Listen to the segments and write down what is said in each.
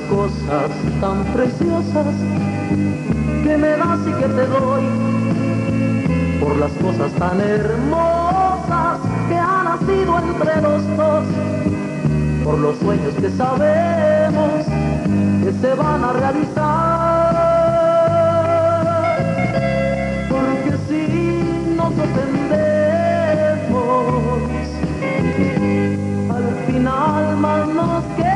cosas tan preciosas que me das y que te doy, por las cosas tan hermosas que han nacido entre los dos, por los sueños que sabemos que se van a realizar, porque si nos ofendemos, al final más nos queremos.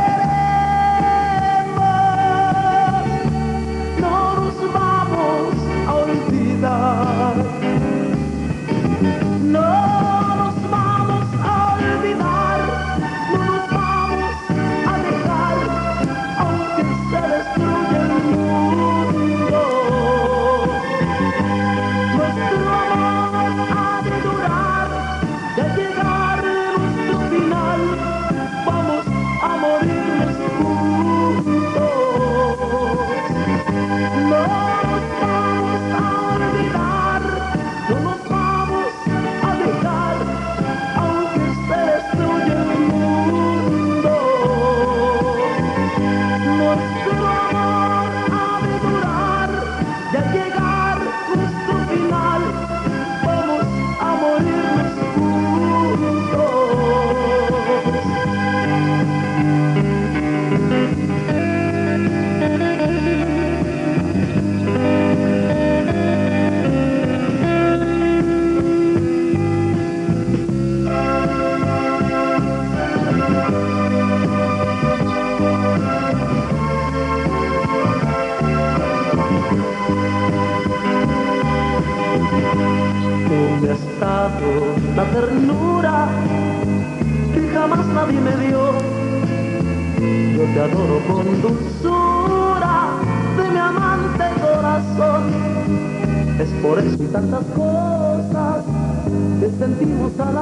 No nos vamos a olvidar, no nos vamos a olvidar, no nos vamos a dejar, aunque se destruya el mundo. Nuestro amor ha de durar, y al llegar nuestro final vamos a morirnos juntos. No nos vamos a olvidar, no nos vamos a dejar, aunque se destruya el mundo. Nuestro amor ha de durar, y al llegar nuestro final vamos a morirnos juntos. Tú me has dado la ternura que jamás nadie me dio. Yo te adoro con dulzura de mi amante corazón. Es por eso y tantas cosas que sentimos al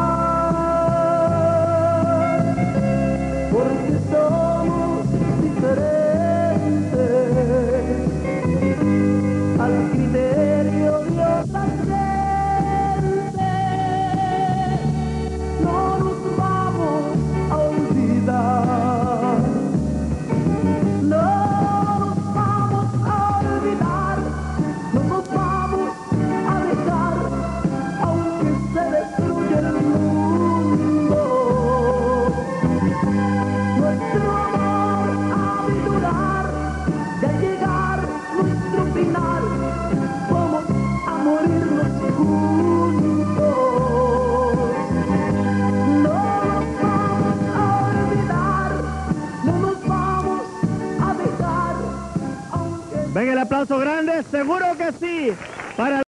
amar, porque somos diferentes al criterio de otra gente. No nos vamos a olvidar, no nos vamos a olvidar, no nos vamos a dejar, aunque se destruya el mundo. Nuestro amor ha de durar, y al llegar nuestro final vamos a morirnos juntos. No nos vamos a olvidar, no nos vamos a dejar, aunque... Venga el aplauso grande, seguro que sí, para